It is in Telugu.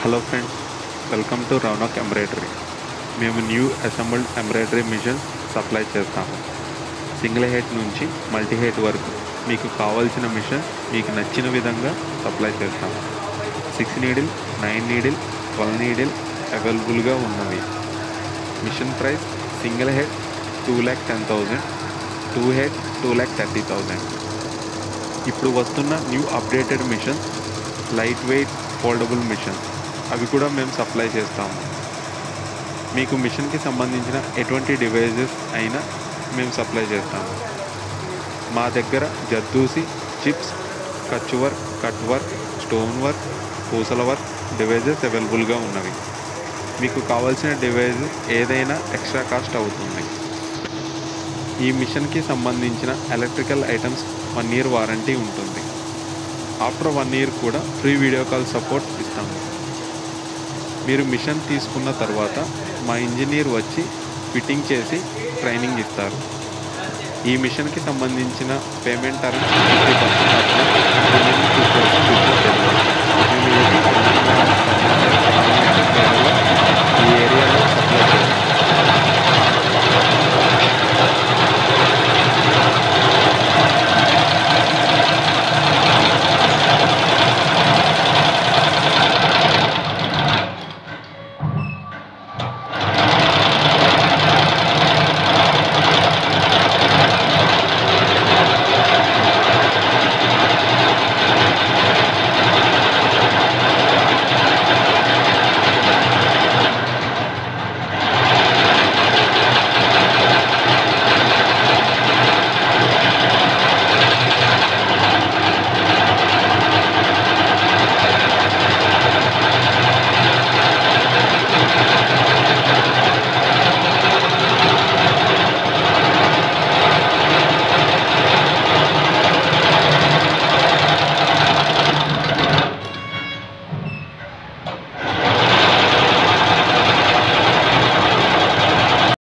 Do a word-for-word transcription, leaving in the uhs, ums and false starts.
Hello friends, welcome to Raunak embroidery. మేము new assembled embroidery machine supply చేస్తాము. సింగిల్ హెడ్ నుంచి మల్టీ హెడ్ వరకు మీకు కావాల్సిన మిషన్ మీకు నచ్చిన విధంగా సప్లై చేస్తాము. Six needle, nine needle, twelve needle అవైలబుల్గా ఉన్నవి. Machine price single head two lakh ten thousand, two head two lakh thirty thousand. ఇప్పుడు వస్తున్న new updated machine light weight foldable machine, అవి కూడా మేము సప్లై చేస్తాము. మీకు మిషన్కి సంబంధించిన ఎటువంటి డివైజెస్ అయినా మేము సప్లై చేస్తాము. మా దగ్గర zardozi, chips, Kutch work, cut work, stone work, పూసల వర్క్ డివైజెస్ అవైలబుల్గా ఉన్నవి. మీకు కావాల్సిన డివైజెస్ ఏదైనా ఎక్స్ట్రా కాస్ట్ అవుతుంది. ఈ మిషన్కి సంబంధించిన electrical items one year warranty ఉంటుంది. ఆఫ్టర్ వన్ ఇయర్ కూడా ఫ్రీ వీడియో కాల్ సపోర్ట్ ఇస్తాము. మీరు మిషన్ తీసుకున్న తర్వాత మా ఇంజనీర్ వచ్చి ఫిట్టింగ్ చేసి ట్రైనింగ్ ఇస్తారు. ఈ మిషన్కి సంబంధించిన payment terms fifty percent apply,